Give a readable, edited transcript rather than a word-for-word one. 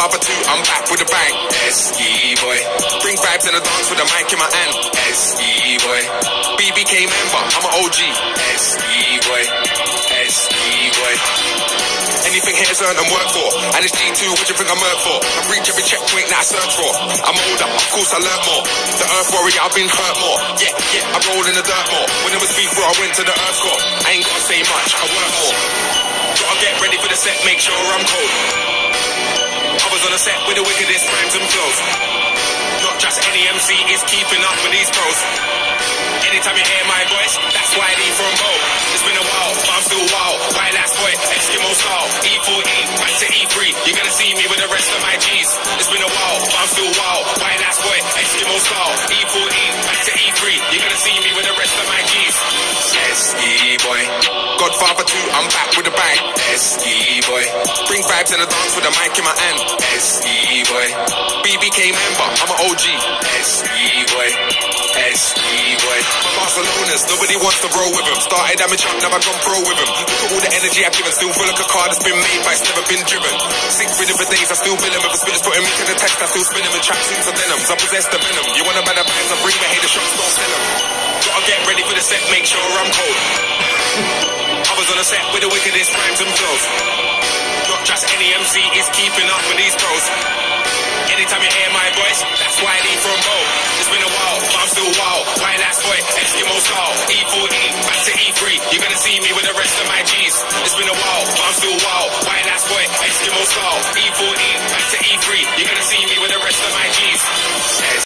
Godfather 2, I'm back with a bang. SE boy. Bring vibes in the dance with a mic in my hand. SE boy. BBK member, I'm an OG. SE boy. SE boy. Anything here's earned and worked for. And it's G2, what you think I'm earned for? I've reached every checkpoint that I search for. I'm older, of course I learnt more. The Earth Warrior, I've been hurt more. Yeah, I roll in the dirt more. When it was before I went to the Earth Core. I ain't gotta say much, I work more. Gotta get ready for the set, make sure I'm cold. I was on a set with the wickedest rhymes and flows. Not just any MC is keeping up with these pros. Anytime you hear my voice, that's why I from Bo. It's been a while, but I'm still wild. Why last boy, Eskimo style. E14, back to E3. You're gonna see me with the rest of my G's. It's been a while, but I'm still wild. Why last boy, Eskimo style. E14, back to E3. You're gonna see me with the rest of my G's. SE boy. Godfather 2, I'm back with a bang. SE boy. Bring vibes in the dance with a mic in my hand. SE boy. BBK member, I'm an OG. SE boy. SE boy. My Barcelona's, nobody wants to roll with him. Started amateur, never gone pro with him. Look at all the energy I've given, still feel like a car that's been made but it's never been driven. Sick rhythm for days, I still bill him. If a spitter's putting me to the test, I still spin him in tracksuits and denims. I possess the venom. You wanna buy the bands, I bring the haters, shots, don't sell them. Gotta get ready for the set, make sure I'm cold. I was on a set with the wickedest rhymes and flows. Not just any MC is keeping up with these pros. Anytime you hear my voice, that's why I need from Bo. It's been a while, but I'm still wild. Why last boy, Eskimo style. E14, back to E3. You're gonna see me with the rest of my G's. It's been a while, but I'm still wild. Why last boy, Eskimo style. E14, back to E3. You're gonna see me with the rest of my G's.